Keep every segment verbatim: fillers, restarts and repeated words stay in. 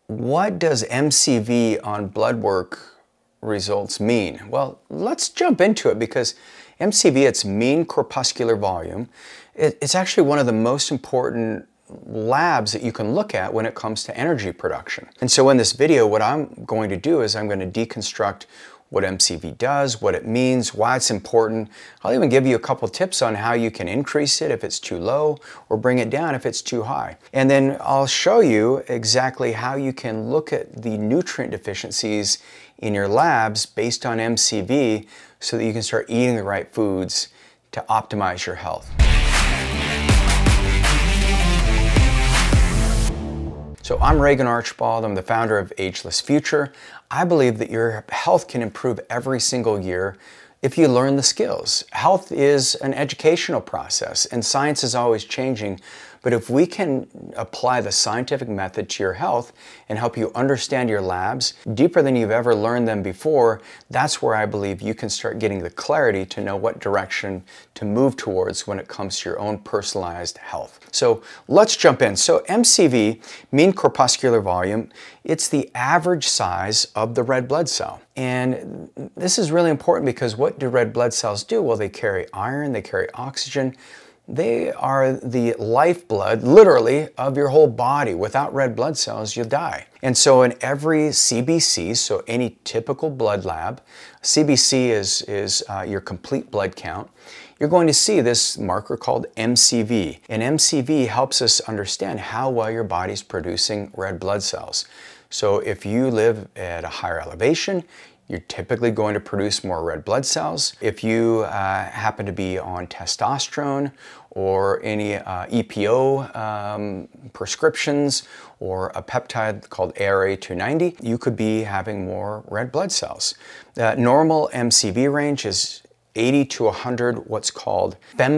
What does M C V on blood work results mean? Well, let's jump into it because M C V, it's mean corpuscular volume. It, it's actually one of the most important labs that you can look at when it comes to energy production. And so in this video, what I'm going to do is I'm going to deconstruct what M C V does, what it means, why it's important. I'll even give you a couple tips on how you can increase it if it's too low or bring it down if it's too high. And then I'll show you exactly how you can look at the nutrient deficiencies in your labs based on M C V so that you can start eating the right foods to optimize your health. So I'm Regan Archibald, I'm the founder of Ageless Future. I believe that your health can improve every single year if you learn the skills. Health is an educational process and science is always changing, but if we can apply the scientific method to your health and help you understand your labs deeper than you've ever learned them before, that's where I believe you can start getting the clarity to know what direction to move towards when it comes to your own personalized health. So let's jump in. So M C V, mean corpuscular volume, it's the average size of the red blood cell. And this is really important because what do red blood cells do? Well, they carry iron, they carry oxygen. They are the lifeblood, literally, of your whole body. Without red blood cells, you'll die. And so in every C B C, so any typical blood lab, C B C is, is uh, your complete blood count, you're going to see this marker called M C V. And M C V helps us understand how well your body's producing red blood cells. So if you live at a higher elevation, you're typically going to produce more red blood cells. If you uh, happen to be on testosterone or any uh, E P O um, prescriptions or a peptide called A R A two ninety, you could be having more red blood cells. The normal M C V range is eighty to one hundred what's called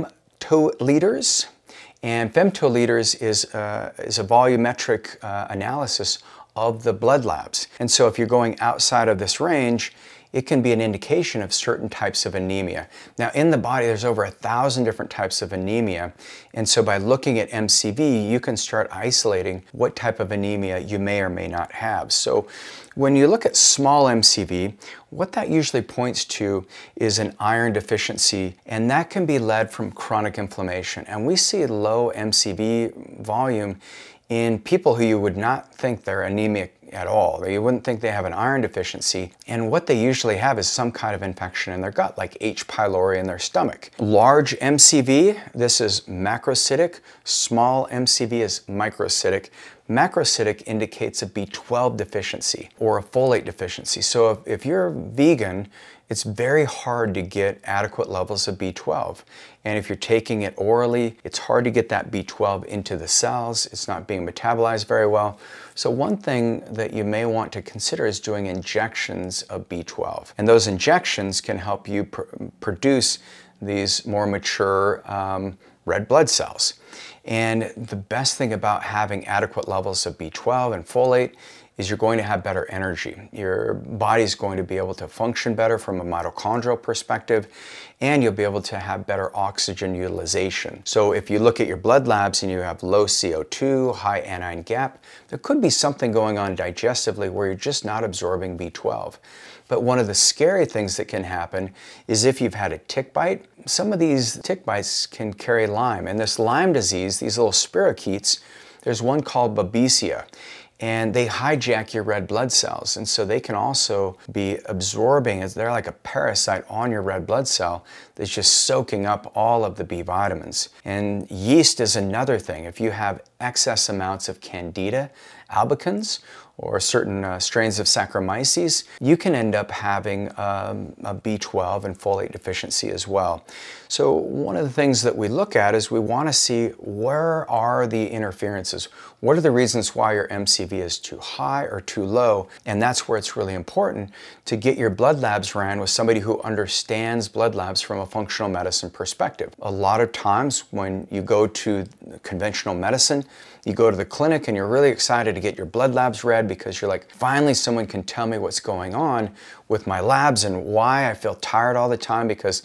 femtoliters. And femtoliters is, uh, is a volumetric uh, analysis of the blood labs. And so if you're going outside of this range, it can be an indication of certain types of anemia. Now in the body, there's over a thousand different types of anemia. And so by looking at M C V, you can start isolating what type of anemia you may or may not have. So when you look at small M C V, what that usually points to is an iron deficiency, and that can be led from chronic inflammation. And we see low M C V volume in people who you would not think they're anemic at all. You wouldn't think they have an iron deficiency. And what they usually have is some kind of infection in their gut, like H. pylori in their stomach. Large M C V, this is macrocytic. Small M C V is microcytic. Macrocytic indicates a B twelve deficiency or a folate deficiency. So if, if you're vegan, it's very hard to get adequate levels of B twelve. And if you're taking it orally, it's hard to get that B twelve into the cells. It's not being metabolized very well. So one thing that you may want to consider is doing injections of B twelve. And those injections can help you pr produce these more mature um, red blood cells. And the best thing about having adequate levels of B twelve and folate is you're going to have better energy. Your body's going to be able to function better from a mitochondrial perspective, and you'll be able to have better oxygen utilization. So if you look at your blood labs and you have low C O two, high anion gap, there could be something going on digestively where you're just not absorbing B twelve. But one of the scary things that can happen is if you've had a tick bite, some of these tick bites can carry Lyme. And this Lyme disease, these little spirochetes, there's one called Babesia, and they hijack your red blood cells. And so they can also be absorbing, as they're like a parasite on your red blood cell that's just soaking up all of the B vitamins. And yeast is another thing. If you have excess amounts of Candida albicans or certain uh, strains of Saccharomyces, you can end up having um, a B twelve and folate deficiency as well. So one of the things that we look at is we want to see where are the interferences. What are the reasons why your M C V is too high or too low? And that's where it's really important to get your blood labs ran with somebody who understands blood labs from a functional medicine perspective. A lot of times when you go to conventional medicine, you go to the clinic and you're really excited to get your blood labs read because you're like, finally someone can tell me what's going on with my labs and why I feel tired all the time, because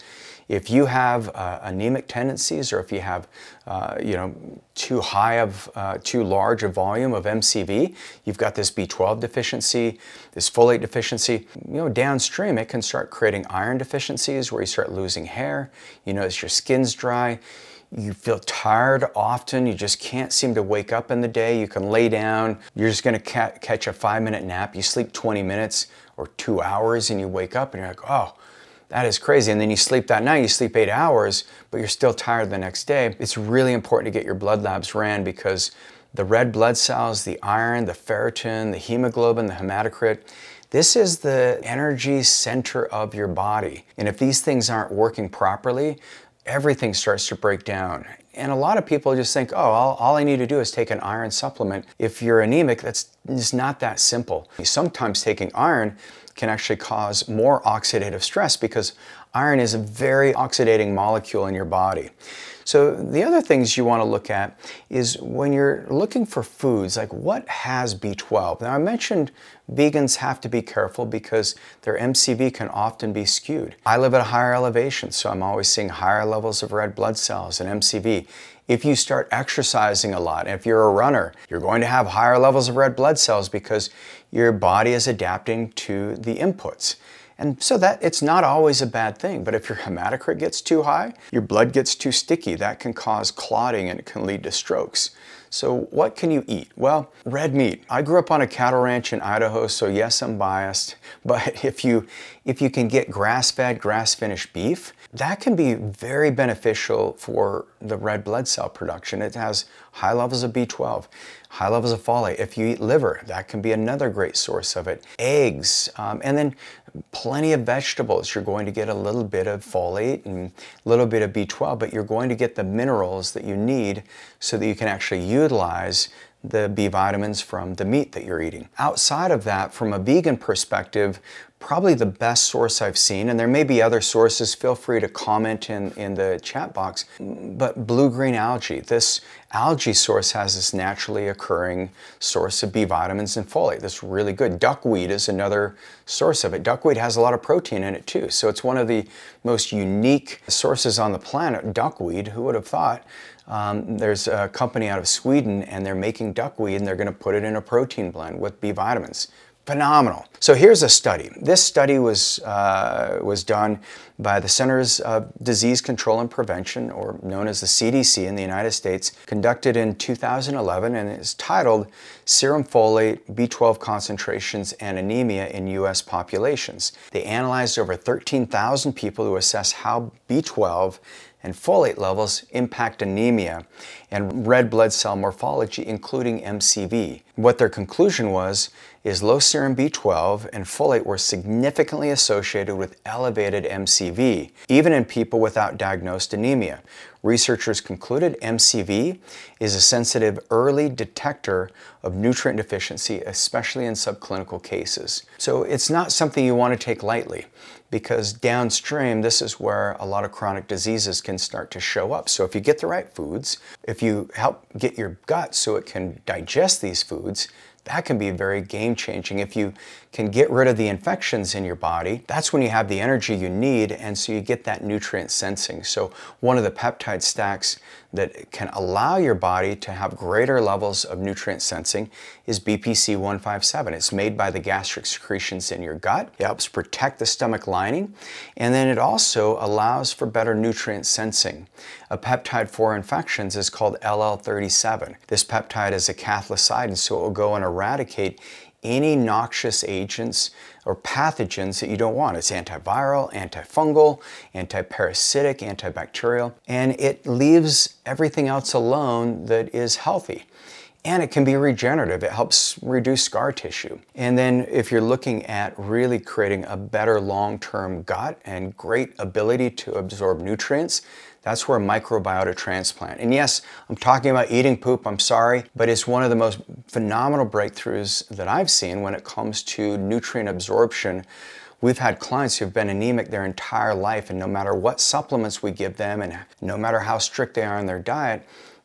If you have uh, anemic tendencies, or if you have, uh, you know, too high of, uh, too large a volume of M C V, you've got this B twelve deficiency, this folate deficiency, you know, downstream it can start creating iron deficiencies where you start losing hair, you notice your skin's dry, you feel tired often, you just can't seem to wake up in the day, you can lay down, you're just gonna ca catch a five minute nap, you sleep twenty minutes or two hours and you wake up and you're like, oh, that is crazy. And then you sleep that night, you sleep eight hours, but you're still tired the next day. It's really important to get your blood labs ran because the red blood cells, the iron, the ferritin, the hemoglobin, the hematocrit, this is the energy center of your body. And if these things aren't working properly, everything starts to break down. And a lot of people just think, oh, all, all I need to do is take an iron supplement. If you're anemic, that's just not that simple. Sometimes taking iron can actually cause more oxidative stress because iron is a very oxidating molecule in your body. So the other things you want to look at is when you're looking for foods, like what has B twelve? Now I mentioned vegans have to be careful because their M C V can often be skewed. I live at a higher elevation, so I'm always seeing higher levels of red blood cells and M C V. If you start exercising a lot, if you're a runner, you're going to have higher levels of red blood cells because your body is adapting to the inputs. And so that it's not always a bad thing, but if your hematocrit gets too high, your blood gets too sticky, that can cause clotting and it can lead to strokes. So what can you eat? Well, red meat. I grew up on a cattle ranch in Idaho, so yes, I'm biased, but if you, if you can get grass-fed, grass-finished beef, that can be very beneficial for the red blood cell production. It has high levels of B twelve, high levels of folate. If you eat liver, that can be another great source of it. Eggs, um, and then plenty of vegetables. You're going to get a little bit of folate and a little bit of B twelve, but you're going to get the minerals that you need so that you can actually utilize the B vitamins from the meat that you're eating. Outside of that, from a vegan perspective, probably the best source I've seen, and there may be other sources, feel free to comment in, in the chat box, but blue-green algae. This algae source has this naturally occurring source of B vitamins and folate. That's really good. Duckweed is another source of it. Duckweed has a lot of protein in it too, so it's one of the most unique sources on the planet, duckweed. Who would have thought? Um, there's a company out of Sweden and they're making duckweed and they're going to put it in a protein blend with B vitamins. Phenomenal. So here's a study. This study was, uh, was done by the Centers of Disease Control and Prevention, or known as the C D C in the United States, conducted in two thousand eleven, and it's titled Serum Folate, B twelve Concentrations and Anemia in U S Populations. They analyzed over thirteen thousand people to assess how B twelve and folate levels impact anemia and red blood cell morphology, including M C V. What their conclusion was is low serum B twelve and folate were significantly associated with elevated M C V, even in people without diagnosed anemia. Researchers concluded M C V is a sensitive early detector of nutrient deficiency, especially in subclinical cases. So it's not something you want to take lightly, because downstream, this is where a lot of chronic diseases can start to show up. So if you get the right foods, if you help get your gut so it can digest these foods, that can be very game-changing. If you can get rid of the infections in your body, that's when you have the energy you need, and so you get that nutrient sensing. So one of the peptide stacks that can allow your body to have greater levels of nutrient sensing is B P C one fifty-seven. It's made by the gastric secretions in your gut. It helps protect the stomach lining, and then it also allows for better nutrient sensing. A peptide for infections is called L L thirty-seven. This peptide is a cathelicidin, so it will go and eradicate any noxious agents or pathogens that you don't want. It's antiviral, antifungal, antiparasitic, antibacterial, and it leaves everything else alone that is healthy. And it can be regenerative. It helps reduce scar tissue. And then if you're looking at really creating a better long-term gut and great ability to absorb nutrients, that's where Microbiota Transplant. And yes, I'm talking about eating poop, I'm sorry, but it's one of the most phenomenal breakthroughs that I've seen when it comes to nutrient absorption. We've had clients who've been anemic their entire life, and no matter what supplements we give them and no matter how strict they are in their diet,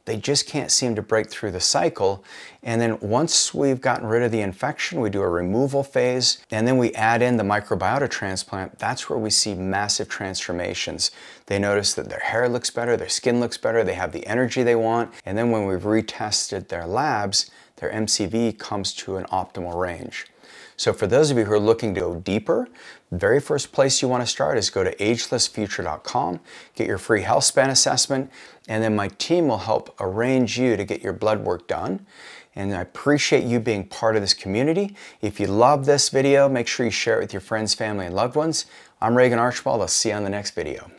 they just can't seem to break through the cycle. And then once we've gotten rid of the infection, we do a removal phase, and then we add in the microbiota transplant. That's where we see massive transformations. They notice that their hair looks better, their skin looks better, they have the energy they want, and then when we've retested their labs, their M C V comes to an optimal range. So for those of you who are looking to go deeper, the very first place you want to start is go to ageless future dot com, get your free health span assessment, and then my team will help arrange you to get your blood work done. And I appreciate you being part of this community. If you love this video, make sure you share it with your friends, family, and loved ones. I'm Regan Archibald. I'll see you on the next video.